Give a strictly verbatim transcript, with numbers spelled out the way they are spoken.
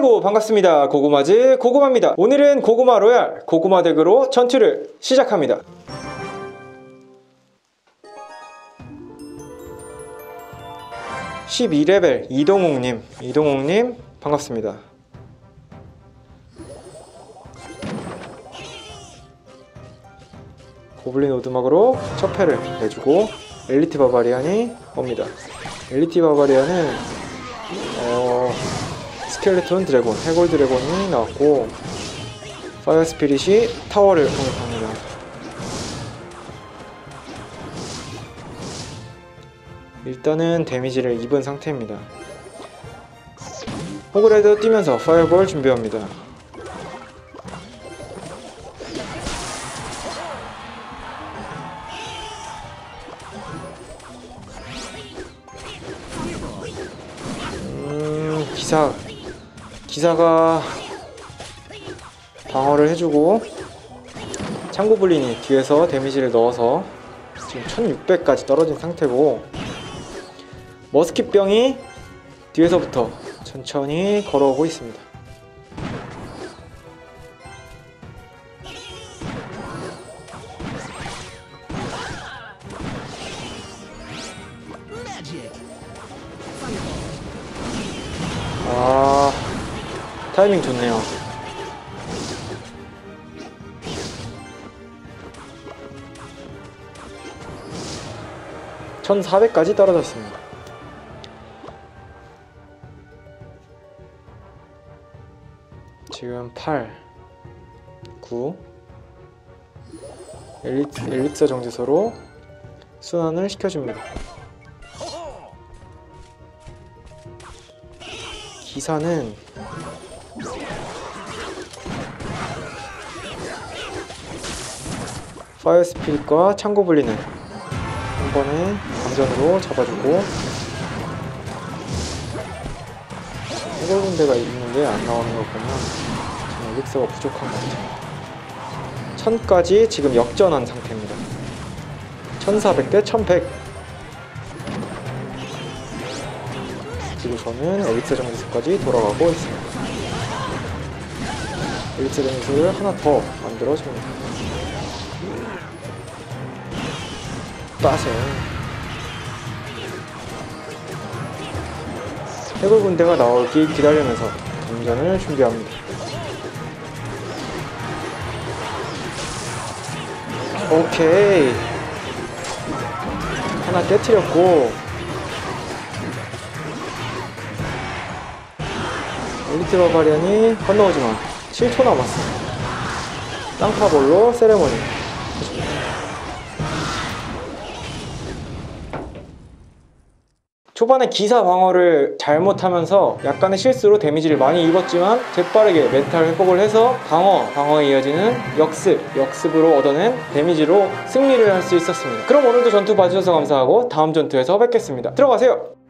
아이고 반갑습니다. 고구마즈 고구마입니다. 오늘은 고구마 로얄 고구마 덱으로 전투를 시작합니다. 십이 레벨 이동욱님 이동욱님 반갑습니다. 고블린 오두막으로 첫 패를 내주고 엘리트 바바리안이 옵니다. 엘리트 바바리안은 어... 스켈레톤 드래곤, 해골 드래곤이 나왔고 파이어 스피릿이 타워를 공격합니다. 일단은 데미지를 입은 상태입니다. 호그레드 뛰면서 파이어볼 준비합니다. 음... 기사 기사가 방어를 해주고 창고블린이 뒤에서 데미지를 넣어서 지금 천육백까지 떨어진 상태고 머스킷병이 뒤에서부터 천천히 걸어오고 있습니다. 아... 타이밍 좋네요. 천사백까지 떨어졌습니다. 지금 팔, 구 엘리트, 엘릭서 정지서로 순환을 시켜줍니다. 기사는 파이어 스피릿과 창고블린을 한 번에 감전으로 잡아주고 해골 군대가 있는데 안 나오는 거 보면 지금 엘릭서가 부족한 것 같아요. 천까지 지금 역전한 상태입니다. 천사백 대 천백. 그리고 저는 엘릭서 정지수까지 돌아가고 있습니다. 엘릭서 정지수를 하나 더 만들어줍니다. 빠세. 해골 군대가 나오기 기다리면서 전전을 준비합니다. 오케이. 하나 깨트렸고 엘리트 바바리안이 건너오지만 칠 초 남았어. 땅파볼로 세레모니. 초반에 기사 방어를 잘못하면서 약간의 실수로 데미지를 많이 입었지만 재빠르게 멘탈 회복을 해서 방어, 방어에 이어지는 역습, 역습으로 얻어낸 데미지로 승리를 할 수 있었습니다. 그럼 오늘도 전투 봐주셔서 감사하고 다음 전투에서 뵙겠습니다. 들어가세요!